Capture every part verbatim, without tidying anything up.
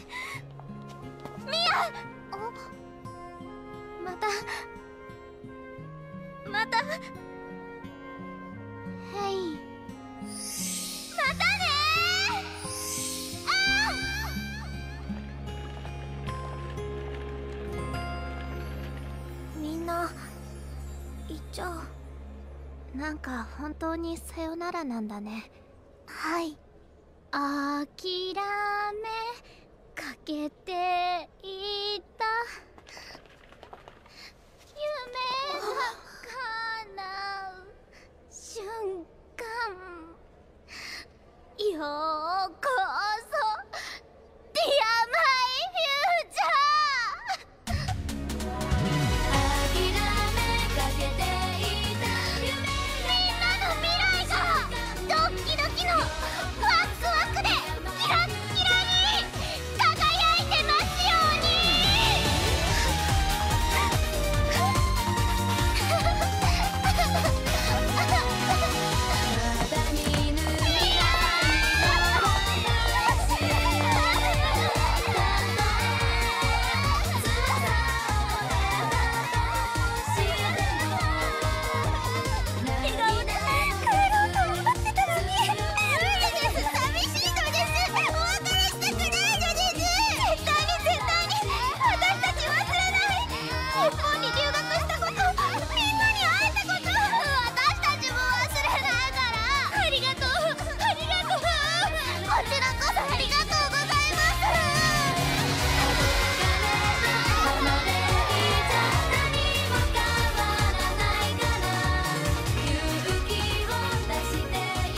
ミア。またまた。ヘイ、またねー。あー、みんな行っちゃう。なんか本当にさよならなんだね。はい。諦めかけていた夢が叶う瞬間、ようこそディアマイフューチャー。諦めかけていた夢、みんなの未来がドッキドキのワクワクでキラッキラに輝いてますように。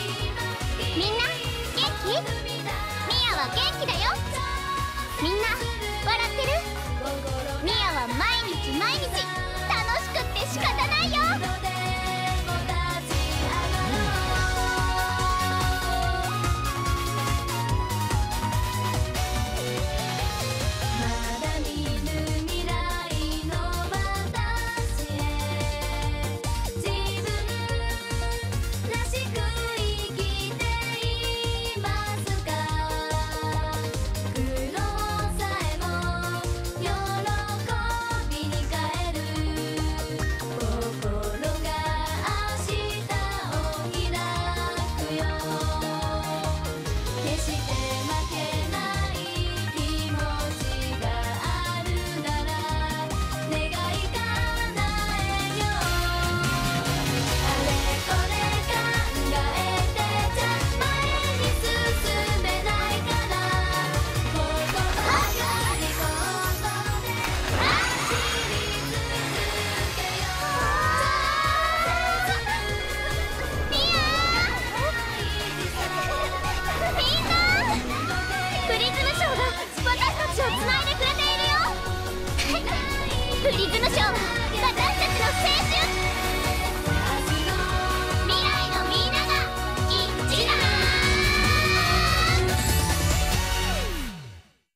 みんな元気？ミアは元気だよ。みんな